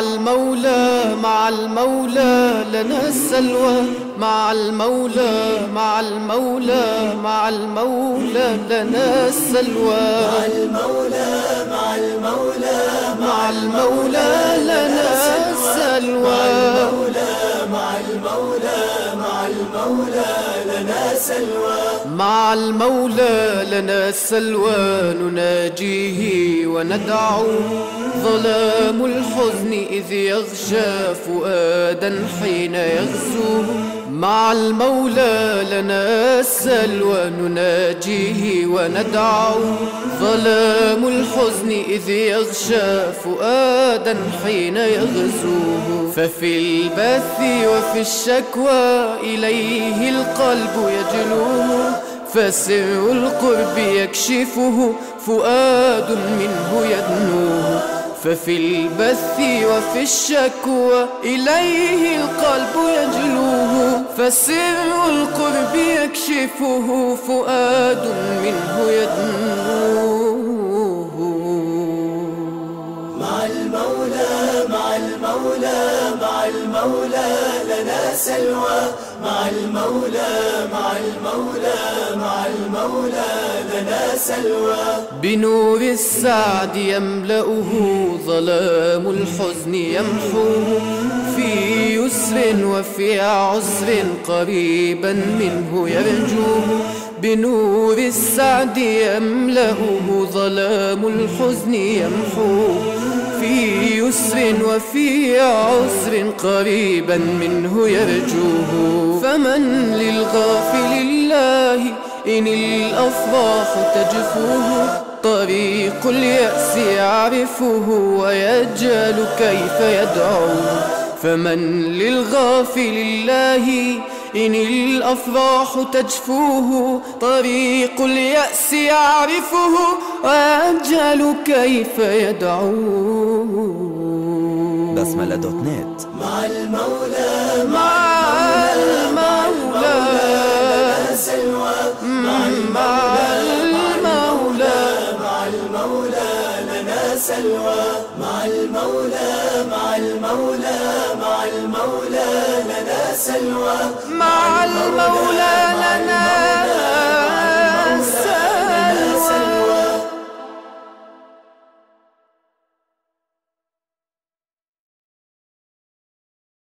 المولى مع المولى لنا السلوى، مع المولى مع المولى مع المولى لنا السلوى، مع المولى مع المولى مع المولى لنا السلوى، مع المولى مع المولى لنا سلوى، مع المولى لنا السلوى نناجيه وندعوه. ظلام الحزن إذ يغشى فؤادا حين يغزوه، مع المولى لنا السلوى نناجيه وندعوه. ظلام الحزن إذ يغشى فؤادا حين يغزوه، ففي البث وفي الشكوى إليه القلب يجلوه، فسر القرب يكشفه فؤاد منه يدنوه. ففي البث وفي الشكوى إليه القلب يجلوه، فسر القرب يكشفه فؤاد منه يدنوه. مع المولى مع المولى مع المولى لنا سلوى، مع المولى مع المولى مع المولى لنا سلوى. بنور السعد يملأه ظلام الحزن يمحوه، في يسر وفي عسر قريبا منه يرجوه. بنور السعد يملأه ظلام الحزن يمحوه، في يسر وفي عسر قريبا منه يرجوه. فمن للغافل الله إن الأفراح تجفوه، طريق اليأس يعرفه ويجهل كيف يدعوه. فمن للغافل الله إن الأفراح تجفوه، طريق اليأس يعرفه ويجهل كيف يدعوه. basmala.net. مع المولى مع المولى لنا سلوى، مع المولى مع المولى لنا سلوى، مع المولى مع المولى مع المولى لنا سلوى، مع المولى